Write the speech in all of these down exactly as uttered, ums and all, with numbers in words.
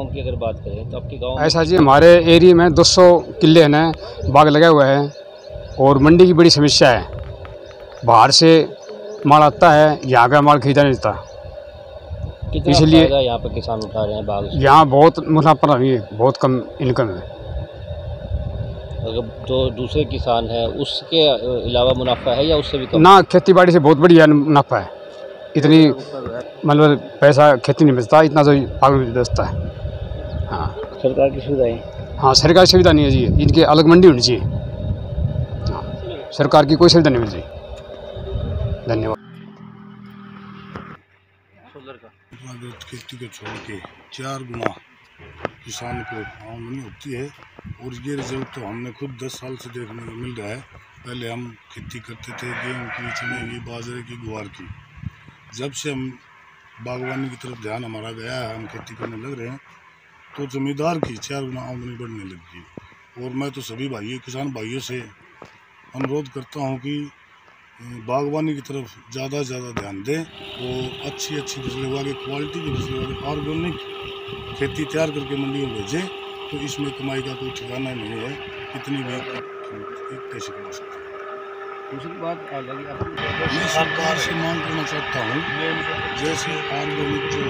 गांव की अगर बात करें तो आपके गांव में ऐसा जी हमारे एरिया में दो सौ किले हैं, बाग लगा हुआ है और मंडी की बड़ी समस्या है। बाहर से माल आता है, यहाँ का माल खरीदा नहीं जाता, कितना इसलिए फायदा यहाँ पर किसान उठा रहे हैं बाग से? यहाँ बहुत मुनाफा भी है, बहुत कम इनकम है। अगर जो दूसरे किसान हैं उसके अलावा मुनाफा है या उससे भी कम? ना, खेती बाड़ी से बहुत बढ़िया मुनाफा है, इतनी मतलब पैसा खेती नहीं बचता, इतना तो बाग में बचता है। हाँ, सरकार की सुविधाएं? हाँ, सरकारी सुविधा नहीं है जी, इनकी अलग मंडी होनी चाहिए। हाँ, सरकार की कोई सुविधा नहीं मिल रही। धन्यवाद। खेती को छोड़ के चार गुना किसान को आमदनी होती है और ये रिजल्ट तो हमने खुद दस साल से देखने को मिल रहा है। पहले हम खेती करते थे गेहूँ की, चने की, बाजरे की, ग्वार की। जब से हम बागवानी की तरफ ध्यान हमारा गया है, हम खेती करने लग रहे हैं, तो जमींदार की चार गुना आमदनी बढ़ने लगी। और मैं तो सभी भाइयों किसान भाइयों से अनुरोध करता हूँ कि बागवानी की तरफ ज़्यादा से ज़्यादा ध्यान दें और अच्छी अच्छी फसलें उगा के, क्वालिटी की फसलें उगा के, ऑर्गेनिक खेती तैयार करके मंडी में भेजें, तो इसमें कमाई का कोई ठिकाना नहीं है, कितनी भी कैसे कमा सकते हैं। दूसरी बात आ गई, मैं सरकार से मांग करना चाहता हूँ, जैसे ऑर्गेनिक जो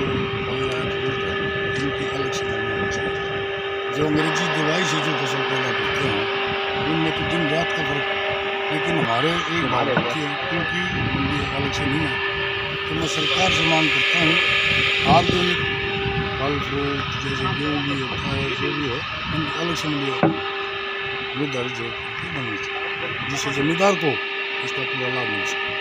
इनकी अलग से मांग होनी चाहिए। जो अंग्रेजी दवाई से जो फसल पैदा करते हैं उनमें तो दिन रात का फर्क है, लेकिन हमारे एक भारत है क्योंकि मंडी अलग से नहीं है। तो मैं सरकार से मांग करता हूँ ऑर्गेनिक फल फ्रूट जैसे गेहूँ भी होता है, जो भी है, उनकी अलग से मंडी निर्धारित जो बननी चाहिए, जिससे जमींदार को इसका पूरा लाभ मिल सके।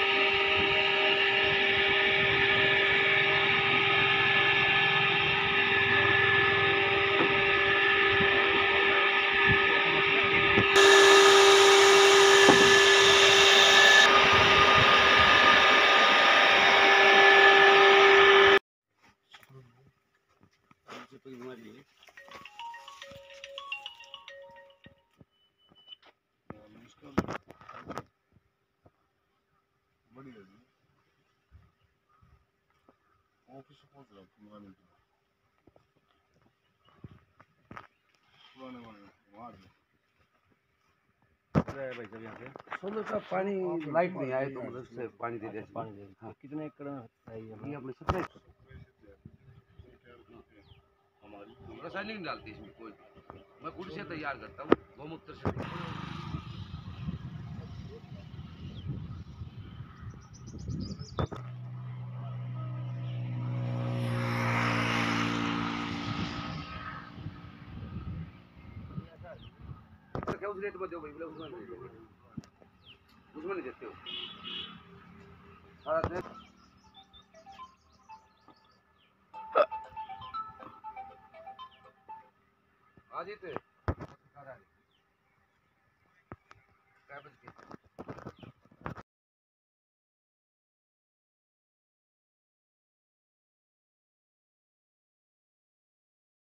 बढ़िया जी, ऑफिस पहुंच रहा पुराने पुराने वहाँ भाई जब यहाँ से सोलर का पानी लाइट नहीं आए तो मतलब से पानी दे दे पानी दे हाँ। कितने एकड़ है ये? अपने सत्ताईस हमारी रासायनिक नहीं डालती इसमें कोई, मैं खुद से तैयार करता हूँ गौमूत्र से। क्या उस रेट में दो भाई, उसमें नहीं देते, उसमें नहीं देते हो सारा दिन। आज ही थे क्या बज के